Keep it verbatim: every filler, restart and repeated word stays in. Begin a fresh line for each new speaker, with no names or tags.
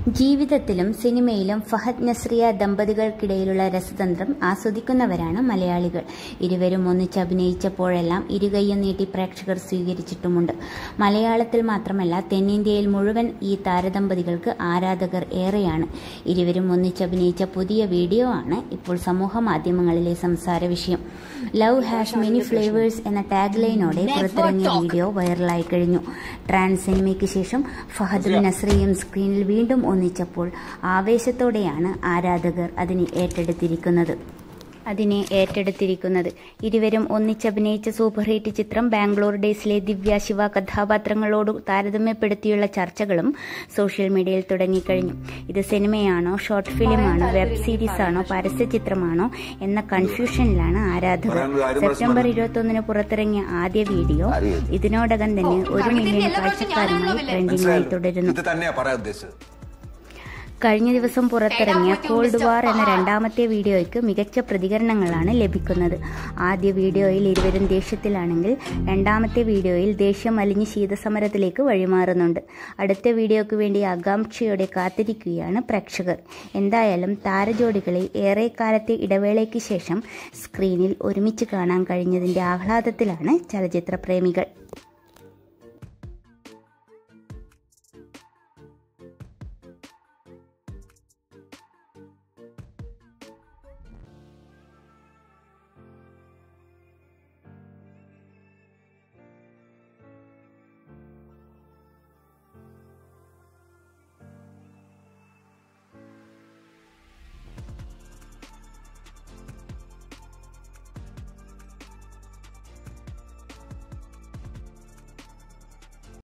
ജീവിതത്തിലും സിനിമയിലും ഫഹദ് നസ്രിയ ദമ്പതികൾക്കിടയിലുള്ള രസതന്ത്രം ആസ്വദിക്കുന്നവരാണ് മലയാളികൾ. ഇരുവരും ഒന്നിച്ച് അഭിനയിച്ചപ്പോഴെല്ലാം ഇരുകൈയും നീട്ടി പ്രേക്ഷകർ സ്വീകരിച്ചിട്ടുമുണ്ട്. മലയാളത്തിൽ മാത്രമല്ല തെന്നിന്ത്യയിൽ മുഴുവൻ ഈ താരദമ്പതികൾക്ക് ആരാധകർ ഏറെയാണ്. ഇരുവരും ഒന്നിച്ചഭിനയിച്ച പുതിയ വീഡിയോ ആണ് ഇപ്പോൾ സമൂഹ മാധ്യമങ്ങളിലെ സംസാര വിഷയം. ലവ് ഹാസ് മെനി ഫ്ലേവേഴ്സ് എന്ന ടാഗ് ലൈനോടെ പുറത്തിറങ്ങിയ വീഡിയോ വൈറലായി കഴിഞ്ഞു. ട്രാൻസ് സിനിമയ്ക്ക് ശേഷം ഫഹദും നസ്രിയയും സ്ക്രീനിൽ വീണ്ടും ഒന്നിച്ചപ്പോൾ ആവേശത്തോടെയാണ് ആരാധകർ അതിനെ ഏറ്റെടുത്തിരിക്കുന്നത് അതിനെ ഏറ്റെടുത്തിരിക്കുന്നത് ഇരുവരും ഒന്നിച്ചഭിനയിച്ച സൂപ്പർ ഹിറ്റ് ചിത്രം ബാംഗ്ലൂർ ഡേയ്സിലെ ദിവ്യ ശിവ കഥാപാത്രങ്ങളോട് താരതമ്യപ്പെടുത്തിയുള്ള ചർച്ചകളും സോഷ്യൽ മീഡിയയിൽ തുടങ്ങിക്കഴിഞ്ഞു. ഇത് സിനിമയാണോ, ഷോർട്ട് ഫിലിമാണോ, വെബ് സീരീസ് ആണോ, പരസ്യ ചിത്രമാണോ എന്ന കൺഫ്യൂഷനിലാണ് ആരാധകർ. സെപ്റ്റംബർ ഇരുപത്തി ഒന്നിന് പുറത്തിറങ്ങിയ ആദ്യ വീഡിയോ ഇതിനോടകം തന്നെ ഒരു മില്യൺ കാഴ്ചക്കാരുമായി ട്രെൻഡിംഗായി തുടരുന്നു. കഴിഞ്ഞ ദിവസം പുറത്തിറങ്ങിയ കോൾഡ് വാർ എന്ന രണ്ടാമത്തെ വീഡിയോയ്ക്ക് മികച്ച പ്രതികരണങ്ങളാണ് ലഭിക്കുന്നത്. ആദ്യ വീഡിയോയിൽ ഇരുവരും ദേഷ്യത്തിലാണെങ്കിൽ രണ്ടാമത്തെ വീഡിയോയിൽ ദേഷ്യം അലിഞ്ഞ് ശീതസമരത്തിലേക്ക് വഴിമാറുന്നുണ്ട്. അടുത്ത വീഡിയോയ്ക്ക് വേണ്ടി ആകാംക്ഷയോടെ കാത്തിരിക്കുകയാണ് പ്രേക്ഷകർ. എന്തായാലും താരജോഡികളെ ഏറെക്കാലത്തെ ഇടവേളയ്ക്ക് ശേഷം സ്ക്രീനിൽ ഒരുമിച്ച് കാണാൻ കഴിഞ്ഞതിന്റെ ആഹ്ലാദത്തിലാണ് ചലച്ചിത്ര പ്രേമികൾ.